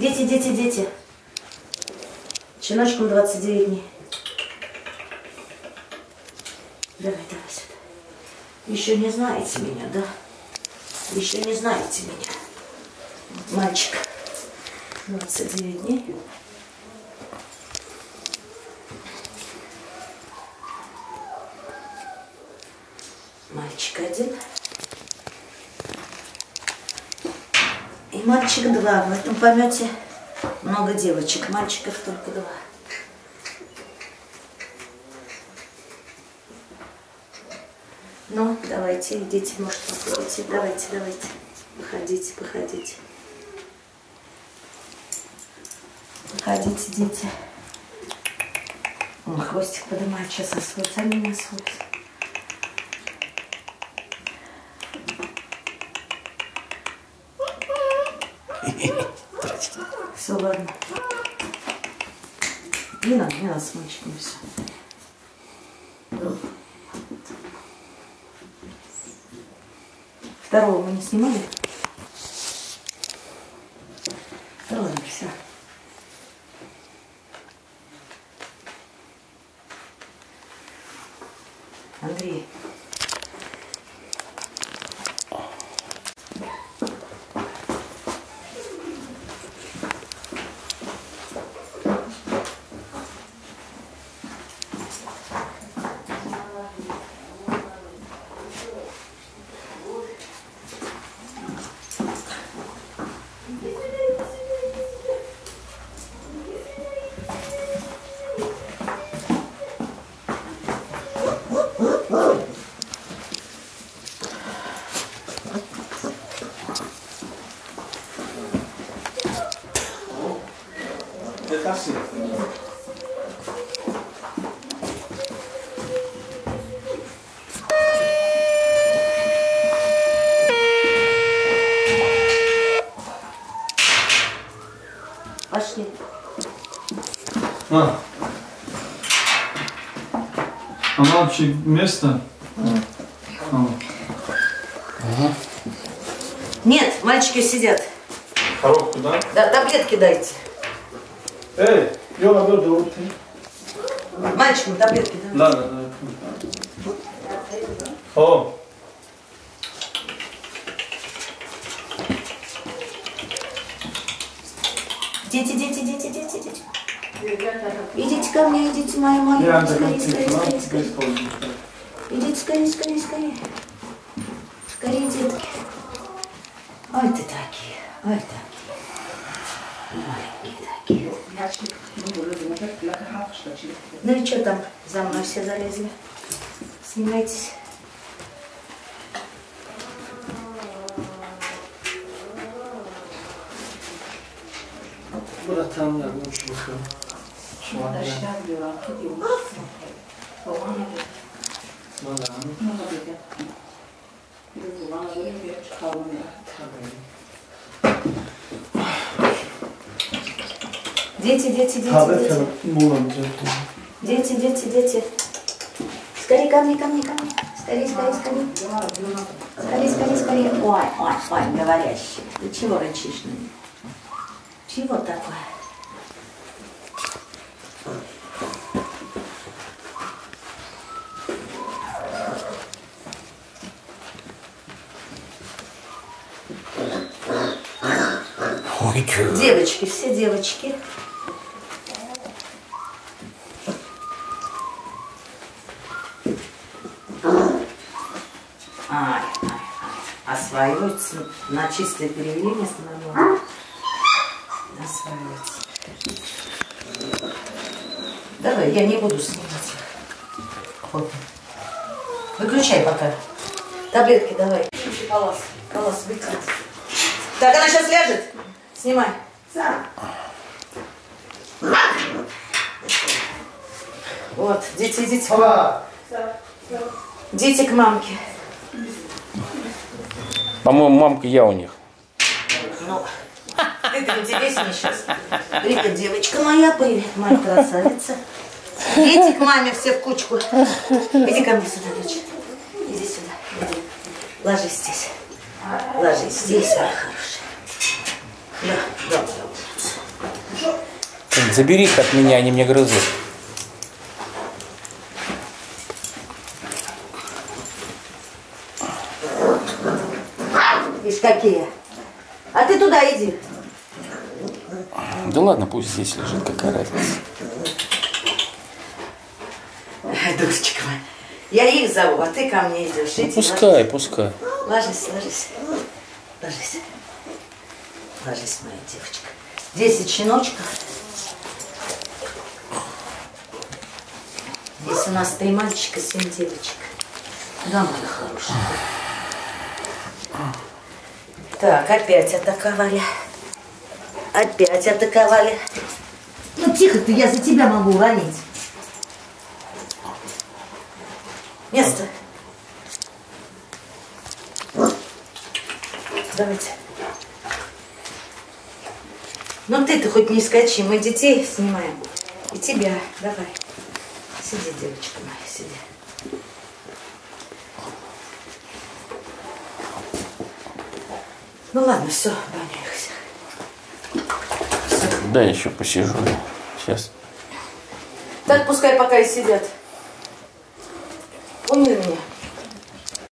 Дети, дети, дети. Щеночкам 29 дней. Давай, давай сюда. Еще не знаете меня, да? Еще не знаете меня. Мальчик. 29 дней. Мальчик 1. И мальчик 2. В этом помете много девочек. Мальчиков только 2. Ну, давайте, идите, может, походите. Давайте, давайте. Походите, походите. Походите, дети. Он хвостик поднимает, сейчас освоится, они не освоятся. Все, ладно. Не надо с мальчиком все. Второго мы не снимали? Ладно, все. Андрей. Пошли. А мальчик место? Нет, мальчики сидят. Коробку, да? Да, таблетки дайте. Эй, я буду. Мальчикам таблетки дайте. Да, да, да. О. Дети, дети, дети, дети, дети. Идите ко мне, идите, моя. Скорее, скорее, скорее, скорее. Идите, скорее, скорее, скорее. Скорее, детки. Ой, ты такие, ой, такие. Маленькие такие. Ну и что там, за мной все залезли? Снимайтесь. Burada tanımlarım şu bakıyorum. Şu an ya. Дети, дети, дети, дети. Дети, дети, дети. Скорее ко мне, ко мне, ко мне. Скорее, скорее, скорее. Скорее, скорее, скорее. Ой, ой, ой, говорящий. Ты чего рычишь на меня? Чего такое? Девочки, все девочки. Ай, ай, ай. Осваиваются на чистое переявление становится. Осваиваются. Давай, я не буду снимать. Вот. Выключай пока. Таблетки давай. Калас, выкинь. Так, она сейчас ляжет. Снимай. Вот, дети, идите. Дети к мамке. По-моему, мамка я у них. Ну, это интереснее сейчас. Привет, девочка моя, привет, моя красавица. Дети к маме все в кучку. Иди ко мне сюда, дочь. Иди сюда, иди. Ложись здесь. Ложись здесь, моя хорошая. Да, да, да. Забери их от меня, они мне грызут. Видишь, какие. А ты туда иди. Да ладно, пусть здесь лежит, какая разница. Душечка моя. Я их зову, а ты ко мне идешь. Ну, Иди, пускай, пускай. ложись, ложись. Ложись. Ложись, моя девочка. 10 щеночков. Здесь у нас 3 мальчика, 7 девочек. Да, моя хорошая. Так, опять атаковали. Опять атаковали. Ну, тихо ты, я за тебя могу уронить. Место. Давайте. Ну ты-то хоть не скачи, мы детей снимаем. И тебя, давай. Сиди, девочка моя, сиди. Ну ладно, все, баню их всех. Да, еще посижу. Сейчас. Так пускай пока и сидят. Поняли меня?